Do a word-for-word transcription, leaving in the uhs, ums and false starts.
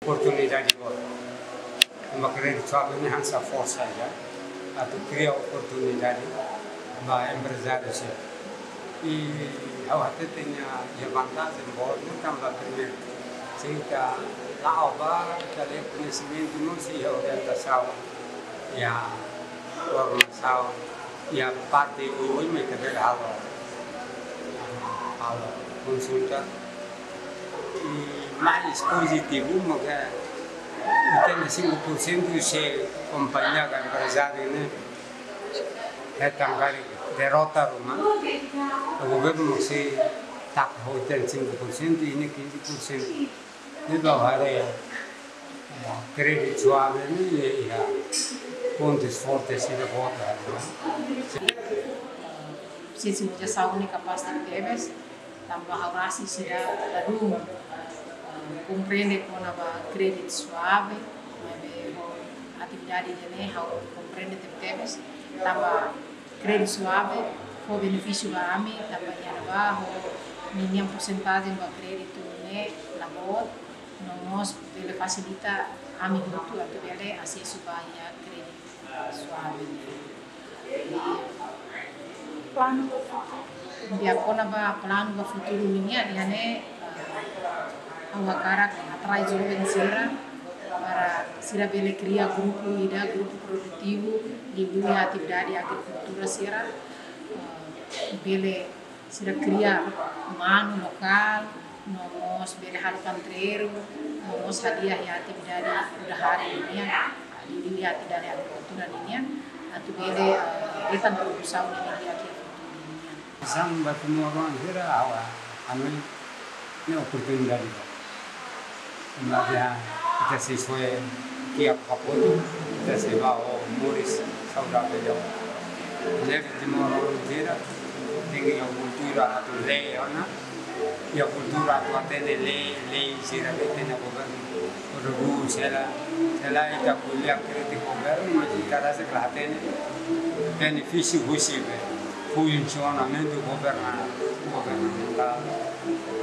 Oportunidade boa. Uma grande jovem essa força já, a tu cria oportunidade para empresários. E eu até tenho a vantagem boa, não estamos a primeiro. Sim, que lá ao bar, que ali o conhecimento, não se a orientação e a formação e a parte do homem que deve a consulta. E mais positivo, porque oitenta e cinco por cento se companhia com empresário, né? É também derrota Roma. O governo se está com oitenta e cinco por cento e nem quinze por cento. Então, é crédito suave e pontos fortes se devota. Se se muda saúde capaz de teves, tambah orasi será da rumah. Compreende com a crédito suave, atividade de né, compreende teves, tambah crédito suave, for benefício para mim, tambah yang bajo, minha porcentagem para crédito né, labor, nós ele facilita a mim muito a ter acesso para crédito suave. Plano dia kona ba plano ba futuro minha dia né ao cara atrás do vencer para sira bele cria grupo ida grupo produtivo de dunia atividade agricultura sira bele sira cria mano lokal nós bele hal pantreiro nós hadiah ya atividade udah hari ini di dunia atividade agricultura ini atau bele kita berusaha ini dia Sang batu orang kira awak, anu ini oportunidade. Mas kita sesuai tiap kapal kita sewa muris saudável. Leve de orang kira tinggi yang kultura atau lei, ana, yang kultura atau ada lei lei sira kita nak bukan rugu sila sila kita kuliah kritik bukan macam cara sekelahatan benefício possível. Funcionamento governamental.